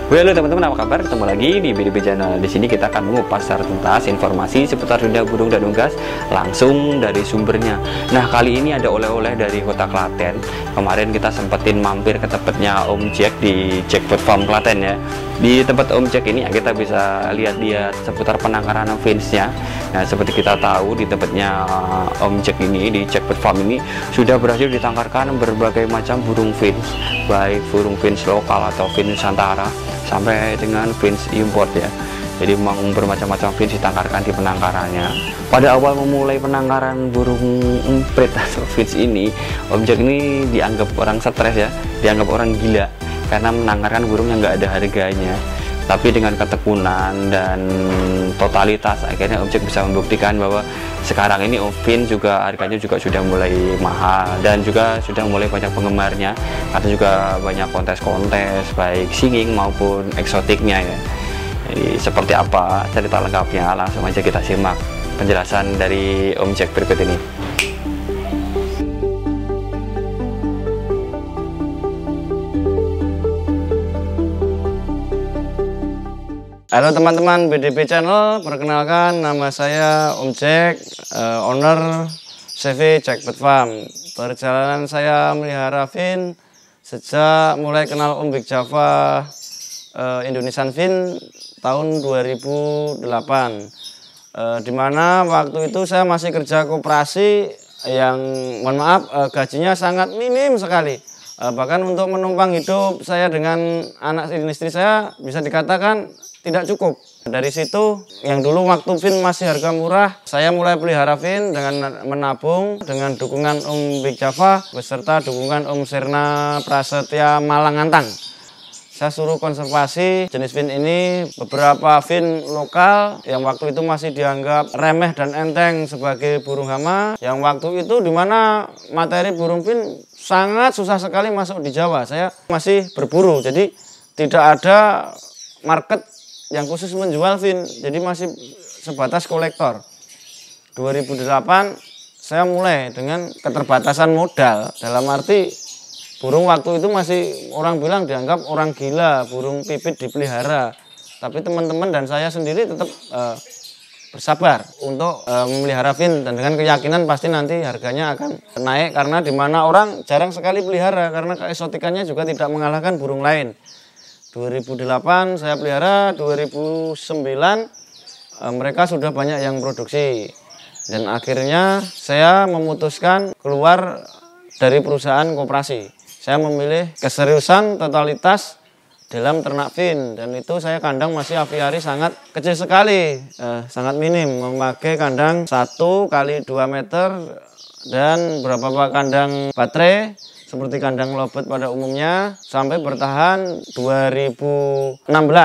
Halo teman-teman, apa kabar? Ketemu lagi di BDB Channel. Di sini kita akan mengupas secara tuntas informasi seputar dunia burung dan unggas langsung dari sumbernya. Nah, kali ini ada oleh-oleh dari Kota Klaten. Kemarin kita sempetin mampir ke tempatnya Om Jack di Jackpot Farm Klaten ya. Di tempat Om Jack ini ya, kita bisa lihat seputar penangkaran fins-nya. Nah, seperti kita tahu di tempatnya Om Jack ini di Jackpot Farm ini sudah berhasil ditangkarkan berbagai macam burung fins, baik burung fins lokal atau fins Nusantara sampai dengan fins import ya. Jadi memang bermacam-macam fins ditangkarkan di penangkarannya. Pada awal memulai penangkaran burung emprit atau fins ini, Om Jack ini dianggap orang stres ya, dianggap orang gila karena menangkarkan burung yang nggak ada harganya. Tapi dengan ketekunan dan totalitas akhirnya Om Jack bisa membuktikan bahwa sekarang ini fins juga harganya juga sudah mulai mahal dan juga sudah mulai banyak penggemarnya, atau juga banyak kontes-kontes baik singing maupun eksotiknya ya. Jadi seperti apa cerita lengkapnya, langsung aja kita simak penjelasan dari Om Jack berikut ini. Halo teman-teman BDB Channel, perkenalkan nama saya Om Jack, owner CV Jackpot Farm. Perjalanan saya melihara fin sejak mulai kenal Om Big Java Indonesian Fin tahun 2008. Dimana waktu itu saya masih kerja koperasi yang mohon maaf gajinya sangat minim sekali. Bahkan untuk menumpang hidup saya dengan anak istri saya bisa dikatakan tidak cukup. Dari situ yang dulu waktu fin masih harga murah, saya mulai pelihara fin dengan menabung dengan dukungan Om Big Java beserta dukungan Om Serna Prasetya Malangantang. Saya suruh konservasi jenis fin ini, beberapa fin lokal yang waktu itu masih dianggap remeh dan enteng sebagai burung hama, yang waktu itu dimana materi burung fin sangat susah sekali masuk di Jawa. Saya masih berburu, jadi tidak ada market yang khusus menjual fin, jadi masih sebatas kolektor. 2008 saya mulai dengan keterbatasan modal, dalam arti burung waktu itu masih orang bilang dianggap orang gila, burung pipit dipelihara. Tapi teman-teman dan saya sendiri tetap bersabar untuk memelihara fin, dan dengan keyakinan pasti nanti harganya akan naik, karena dimana orang jarang sekali pelihara karena keeksotikannya juga tidak mengalahkan burung lain. 2008 saya pelihara, 2009 mereka sudah banyak yang produksi, dan akhirnya saya memutuskan keluar dari perusahaan koperasi. Saya memilih keseriusan totalitas dalam ternak fin, dan itu saya kandang masih aviari sangat kecil sekali, sangat minim, memakai kandang 1 kali 2 meter dan beberapa kandang baterai seperti kandang lobet pada umumnya, sampai bertahan 2016.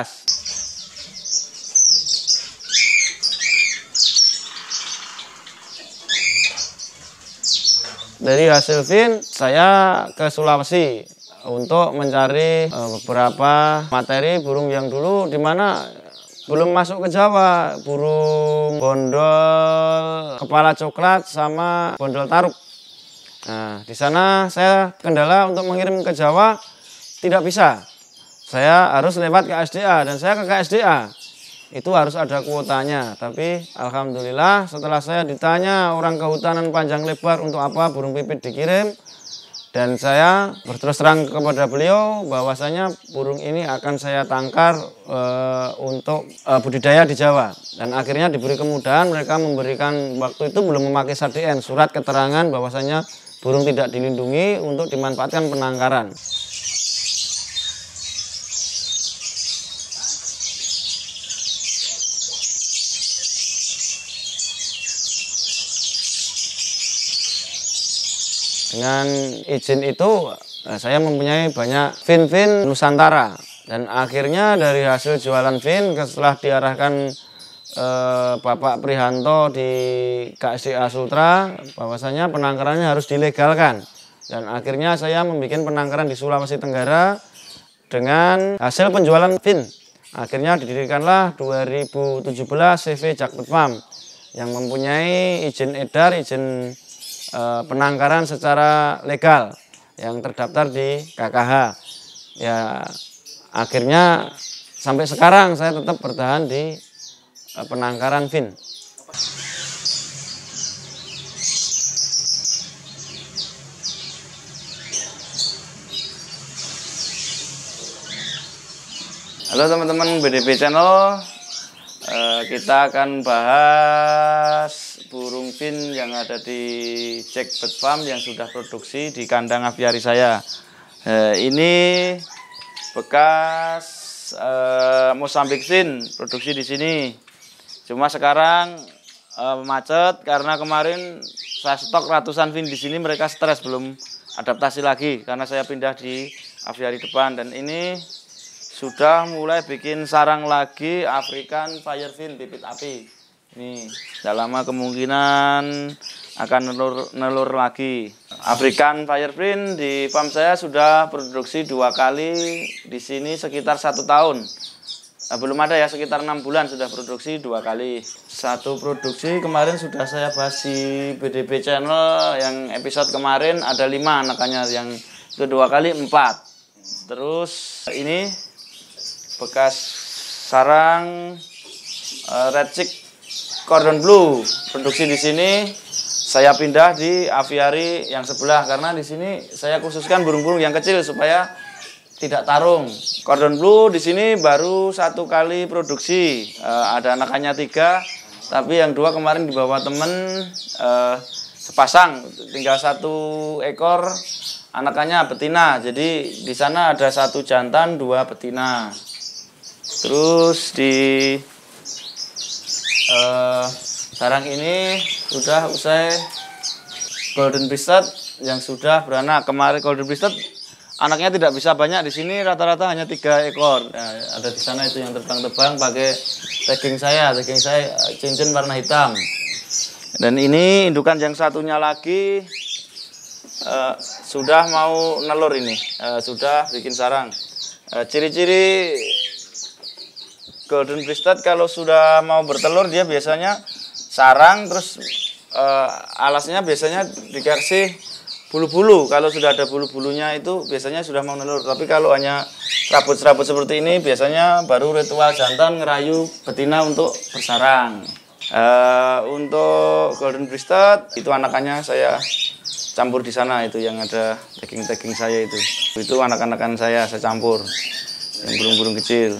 Dari hasil fin saya ke Sulawesi untuk mencari beberapa materi burung yang dulu dimana belum masuk ke Jawa, burung bondol kepala coklat sama bondol taruk. Nah, di sana saya kendala untuk mengirim ke Jawa tidak bisa. Saya harus lewat KSDA, dan saya ke KSDA itu harus ada kuotanya. Tapi alhamdulillah setelah saya ditanya orang kehutanan panjang lebar untuk apa burung pipit dikirim, dan saya berterus terang kepada beliau bahwasanya burung ini akan saya tangkar untuk budidaya di Jawa. Dan akhirnya diberi kemudahan, mereka memberikan waktu itu belum memakai SADN, surat keterangan bahwasanya burung tidak dilindungi untuk dimanfaatkan penangkaran. Dengan izin itu saya mempunyai banyak fin-fin Nusantara, dan akhirnya dari hasil jualan fin setelah diarahkan Bapak Prihanto di KSDA Sultra bahwasanya penangkarannya harus dilegalkan, dan akhirnya saya membuat penangkaran di Sulawesi Tenggara dengan hasil penjualan fin. Akhirnya didirikanlah 2017 CV Jackpot Farm yang mempunyai izin edar, izin penangkaran secara legal yang terdaftar di KKH. Ya, akhirnya sampai sekarang saya tetap bertahan di penangkaran fin. Halo teman-teman BDP Channel, kita akan bahas burung fin yang ada di Jackbird Farm yang sudah produksi di kandang aviari saya. Ini bekas Mozambique fin produksi di sini. Cuma sekarang macet karena kemarin saya stok ratusan fin di sini, mereka stres belum adaptasi lagi karena saya pindah di aviari depan. Dan ini sudah mulai bikin sarang lagi African Fire Fin pipit api. Nih, tidak lama kemungkinan akan nelur lagi. African Fire Fin di farm saya sudah produksi 2 kali, di sini sekitar 1 tahun. Belum ada ya, sekitar 6 bulan sudah produksi 2 kali. Satu produksi kemarin sudah saya bahas di BDP Channel, yang episode kemarin ada 5 anakannya, yang kedua kali 4. Terus ini bekas sarang red cheek cordon blue produksi di sini. Saya pindah di aviari yang sebelah karena di sini saya khususkan burung-burung yang kecil supaya tidak tarung. Cordon blue di sini baru 1 kali produksi, ada anakannya 3, tapi yang 2 kemarin dibawa temen sepasang, tinggal 1 ekor anakannya betina. Jadi di sana ada 1 jantan, 2 betina. Terus di sarang ini sudah usai golden breasted yang sudah beranak. Kemarin golden breasted anaknya tidak bisa banyak, di sini rata-rata hanya 3 ekor. Nah, ada di sana itu yang terbang-terbang pakai tagging saya cincin warna hitam. Dan ini indukan yang satunya lagi sudah mau nelur ini, sudah bikin sarang. Ciri-ciri golden breasted kalau sudah mau bertelur dia biasanya sarang, terus alasnya biasanya dikasih bulu-bulu. Kalau sudah ada bulu-bulunya itu biasanya sudah mau nelur. Tapi kalau hanya serabut-serabut seperti ini biasanya baru ritual jantan ngerayu betina untuk bersarang. Untuk golden breasted itu anakannya saya campur di sana, itu yang ada tagging saya itu anak-anakan saya campur yang burung-burung kecil.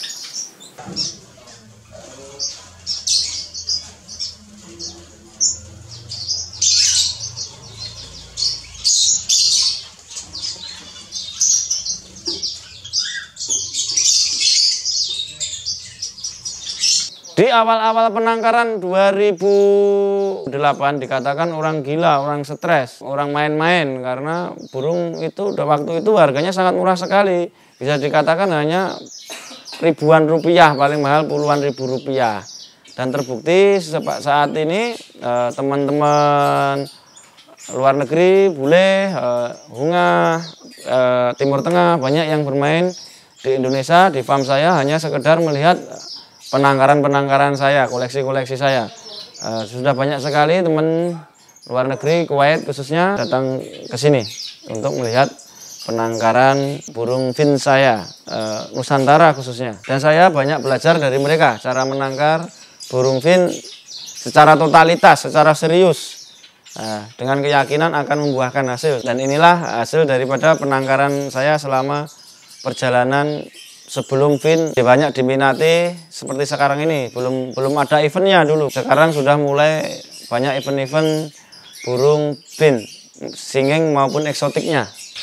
Di awal-awal penangkaran 2008 dikatakan orang gila, orang stres, orang main-main karena burung itu waktu itu harganya sangat murah sekali. Bisa dikatakan hanya ribuan rupiah, paling mahal puluhan ribu rupiah. Dan terbukti saat ini teman-teman luar negeri, bule, hunga, Timur Tengah banyak yang bermain di Indonesia. Di farm saya hanya sekedar melihat penangkaran saya, koleksi saya. Sudah banyak sekali teman luar negeri, Kuwait khususnya, datang ke sini untuk melihat penangkaran burung fin saya, Nusantara khususnya. Dan saya banyak belajar dari mereka, cara menangkar burung fin secara totalitas, secara serius, dengan keyakinan akan membuahkan hasil. Dan inilah hasil daripada penangkaran saya selama perjalanan sebelum fin banyak diminati seperti sekarang ini. Belum ada eventnya dulu. Sekarang sudah mulai banyak event-event burung fin, singing maupun eksotiknya.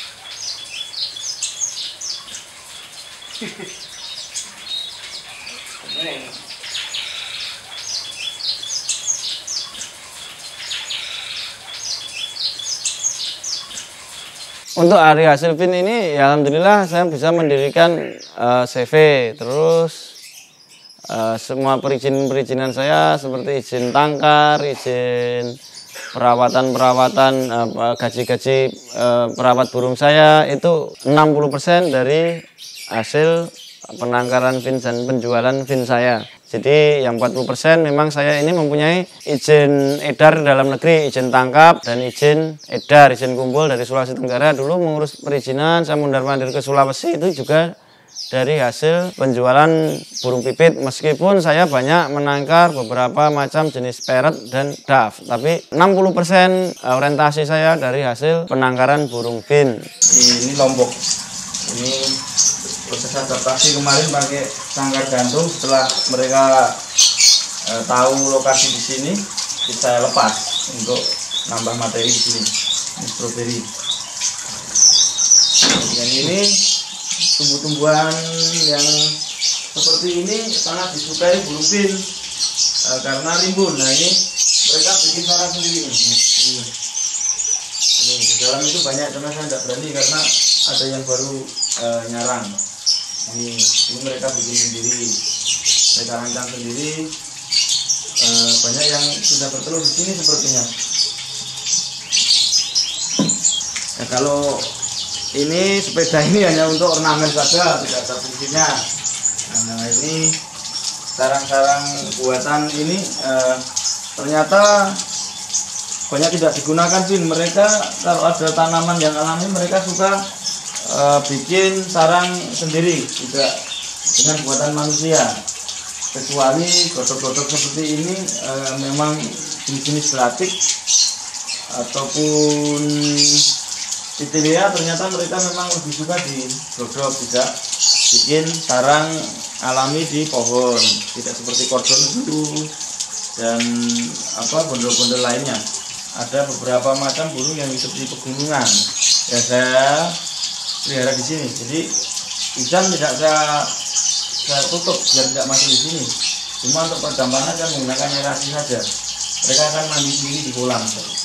Untuk hari hasil fin ini, ya alhamdulillah saya bisa mendirikan CV, terus semua perizinan saya seperti izin tangkar, izin perawatan gaji-gaji perawat burung saya itu 60% dari hasil penangkaran fin dan penjualan fin saya. Jadi yang 40% memang saya ini mempunyai izin edar dalam negeri, izin tangkap dan izin edar, izin kumpul dari Sulawesi Tenggara. Dulu mengurus perizinan, saya mundar-mandir ke Sulawesi itu juga dari hasil penjualan burung pipit, meskipun saya banyak menangkar beberapa macam jenis parrot dan dove, tapi 60% orientasi saya dari hasil penangkaran burung bin. Ini Lombok, ini proses adaptasi kemarin pakai sangkar gantung. Setelah mereka tahu lokasi di sini, saya lepas untuk nambah materi di sini. Ini stroberi. Dan ini tumbuh-tumbuhan yang seperti ini sangat disukai burung bin karena rimbun. Nah ini mereka bikin sarang sendiri. Ini di dalam itu banyak, karena saya tidak berani karena ada yang baru nyarang. Ini mereka bikin sendiri, mereka rancang sendiri. Banyak yang sudah bertelur di sini sepertinya. Ya, kalau ini sepeda ini hanya untuk ornamen saja, tidak ada fungsinya. Nah ini sarang-sarang buatan ini ternyata banyak tidak digunakan bin. Mereka kalau ada tanaman yang alami, mereka suka bikin sarang sendiri, tidak dengan buatan manusia. Kecuali godok-godok seperti ini memang jenis-jenis belatik ataupun titilia, ternyata mereka memang lebih suka di godok, tidak bikin sarang alami di pohon, tidak seperti kordon itu dan bondol-bondol lainnya. Ada beberapa macam burung yang hidup di pegunungan ya saya pelihara di sini. Jadi hujan tidak saya tutup biar tidak masuk di sini. Cuma untuk perdampingan aja menggunakan aerasi saja. Mereka akan mandi sendiri di kolam.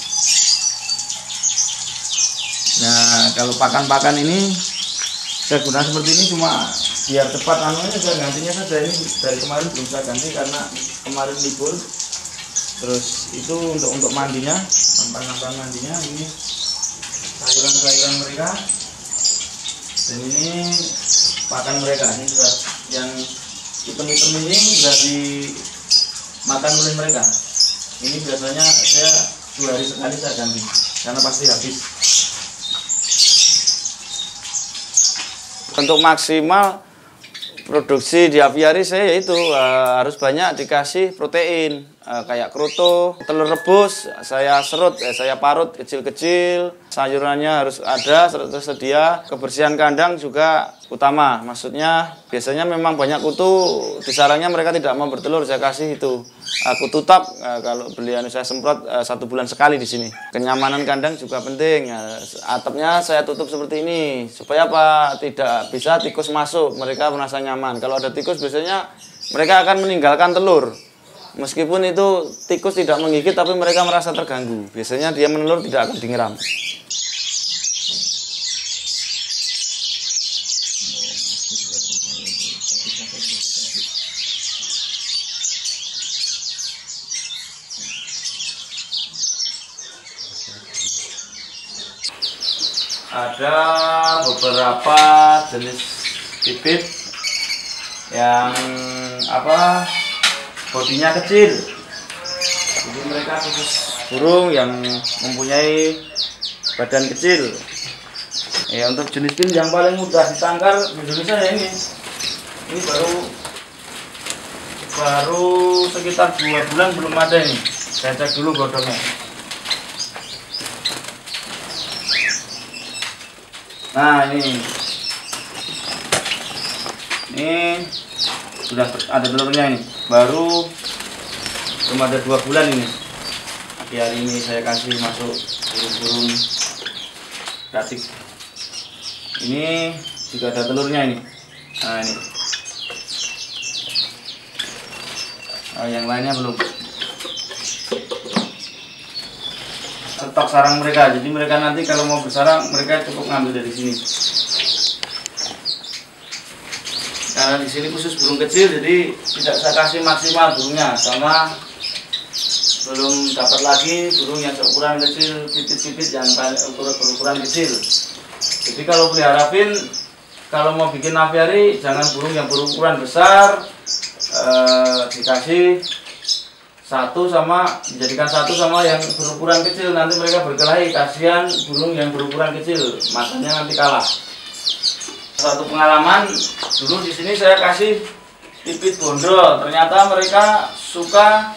Nah kalau pakan-pakan ini saya gunakan seperti ini cuma biar cepat anunya, saya gantinya saja. Ini dari kemarin belum saya ganti karena kemarin libur. Terus itu untuk mandinya, nampan mandinya. Ini sayuran-sayuran mereka, dan ini pakan mereka. Ini sudah yang hitam-hitam ini sudah dimakan oleh mereka. Ini biasanya saya 2 hari sekali saya ganti karena pasti habis. Untuk maksimal produksi di aviari saya yaitu harus banyak dikasih protein, kayak kroto, telur rebus, saya serut, saya parut kecil-kecil, sayurannya harus ada, tersedia, kebersihan kandang juga utama. Maksudnya biasanya memang banyak kutu di sarangnya, mereka tidak mau bertelur, saya kasih itu kutu top, kalau belian saya semprot 1 bulan sekali di sini. Kenyamanan kandang juga penting. Atapnya saya tutup seperti ini supaya tidak bisa tikus masuk, mereka merasa nyaman. Kalau ada tikus biasanya mereka akan meninggalkan telur. Meskipun itu tikus tidak menggigit, tapi mereka merasa terganggu. Biasanya dia menelur tidak akan dingeram. Ada beberapa jenis pipit yang bodinya kecil. Jadi mereka khusus burung yang mempunyai badan kecil. Ya untuk jenis bin yang paling mudah ditangkar di Indonesia ya ini. Ini baru sekitar 2 bulan belum ada ini. Saya cek dulu godongnya. Nah ini sudah ada telurnya ini, belum ada 2 bulan ini. Di hari ini saya kasih masuk burung-burung batik. Ini juga ada telurnya ini. Nah ini, yang lainnya belum. Stok sarang mereka, jadi mereka nanti kalau mau bersarang mereka cukup ngambil dari sini. Karena di sini khusus burung kecil, jadi tidak saya kasih maksimal burungnya, sama belum dapat lagi burung yang seukuran kecil, pipit-pipit yang berukuran kecil. Jadi kalau pelihara bin, kalau mau bikin aviari jangan burung yang berukuran besar, dijadikan satu sama yang berukuran kecil, nanti mereka berkelahi, kasihan burung yang berukuran kecil, makanya nanti kalah. Satu pengalaman dulu di sini saya kasih pipit bondol, ternyata mereka suka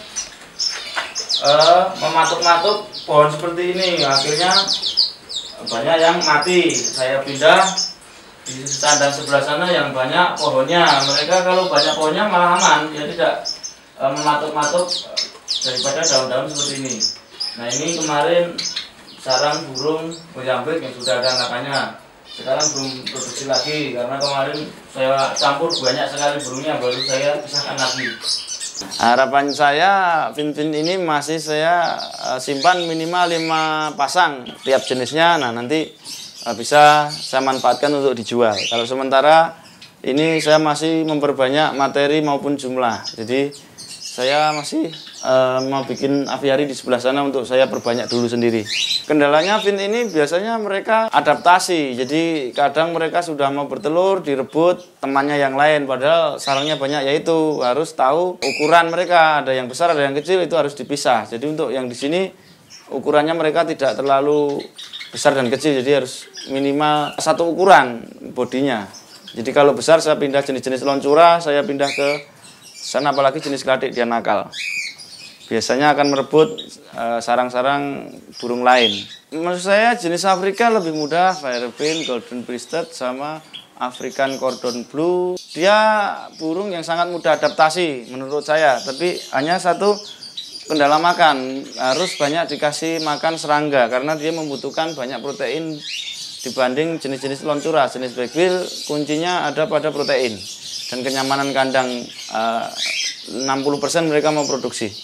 mematuk-matuk pohon seperti ini, akhirnya banyak yang mati. Saya pindah di tandang sebelah sana yang banyak pohonnya. Mereka kalau banyak pohonnya malah aman, ya tidak mematuk-matuk daripada daun-daun seperti ini. Nah ini kemarin sarang burung goyambik yang sudah ada anakannya. Sekarang belum produksi lagi karena kemarin saya campur banyak sekali burungnya, baru saya pisahkan lagi. Harapan saya fin-fin ini masih saya simpan minimal 5 pasang tiap jenisnya. Nah nanti bisa saya manfaatkan untuk dijual. Kalau sementara ini saya masih memperbanyak materi maupun jumlah. Jadi saya masih mau bikin aviari di sebelah sana untuk saya perbanyak dulu sendiri. Kendalanya fin ini biasanya mereka adaptasi. Jadi kadang mereka sudah mau bertelur direbut temannya yang lain. Padahal sarangnya banyak, yaitu harus tahu ukuran mereka. Ada yang besar, ada yang kecil, itu harus dipisah. Jadi untuk yang di sini ukurannya mereka tidak terlalu besar dan kecil. Jadi harus minimal satu ukuran bodinya. Jadi kalau besar saya pindah jenis-jenis loncura, saya pindah ke sana, apalagi jenis kladik dia nakal. Biasanya akan merebut sarang-sarang burung lain. Menurut saya jenis Afrika lebih mudah, Firebill, Golden Breasted, sama African Cordon Blue. Dia burung yang sangat mudah adaptasi menurut saya, tapi hanya satu kendala makan. Harus banyak dikasih makan serangga karena dia membutuhkan banyak protein dibanding jenis-jenis loncura. Jenis Blackbill kuncinya ada pada protein. Dan kenyamanan kandang 60% mereka mau produksi.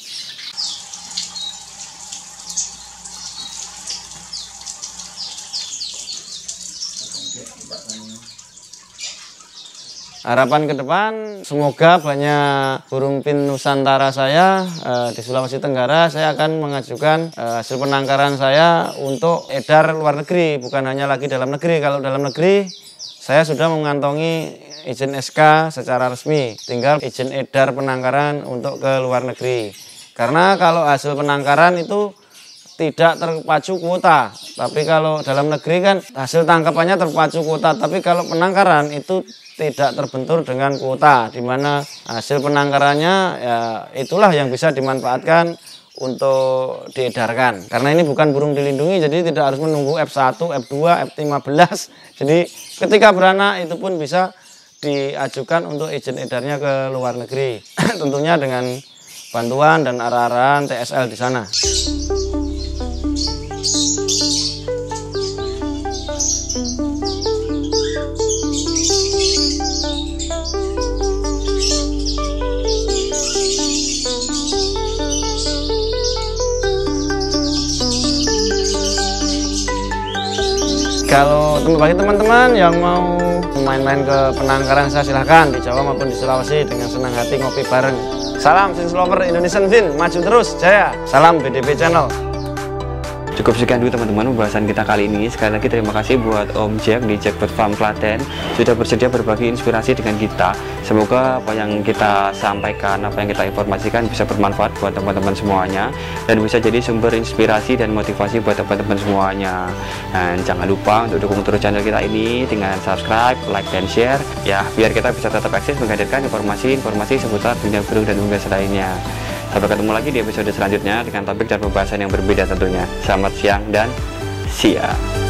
Harapan ke depan semoga banyak burung pin Nusantara saya di Sulawesi Tenggara. Saya akan mengajukan hasil penangkaran saya untuk edar luar negeri, bukan hanya lagi dalam negeri. Kalau dalam negeri saya sudah mengantongi izin SK secara resmi, tinggal izin edar penangkaran untuk ke luar negeri. Karena kalau hasil penangkaran itu tidak terpacu kuota, tapi kalau dalam negeri kan hasil tangkapannya terpacu kuota, tapi kalau penangkaran itu tidak terbentur dengan kuota, di mana hasil penangkarannya ya itulah yang bisa dimanfaatkan untuk diedarkan. Karena ini bukan burung dilindungi, jadi tidak harus menunggu F1, F2, F15. Jadi ketika beranak itu pun bisa diajukan untuk izin edarnya ke luar negeri. Tentunya dengan bantuan dan arah-arahan TSL di sana. Kalau bagi teman-teman yang mau main-main ke penangkaran, saya silahkan di Jawa maupun di Sulawesi, dengan senang hati ngopi bareng. Salam Fins Lover Indonesian Fin, maju terus jaya. Salam BDP Channel. Cukup sekian dulu teman-teman pembahasan kita kali ini. Sekali lagi terima kasih buat Om Jack di Jackpot Farm Klaten sudah bersedia berbagi inspirasi dengan kita. Semoga apa yang kita sampaikan, apa yang kita informasikan bisa bermanfaat buat teman-teman semuanya dan bisa jadi sumber inspirasi dan motivasi buat teman-teman semuanya. Dan jangan lupa untuk dukung terus channel kita ini dengan subscribe, like, dan share ya, biar kita bisa tetap eksis menghadirkan informasi-informasi seputar dunia burung dan unggas lainnya. Sampai ketemu lagi di episode selanjutnya dengan topik dan pembahasan yang berbeda tentunya. Selamat siang dan siang.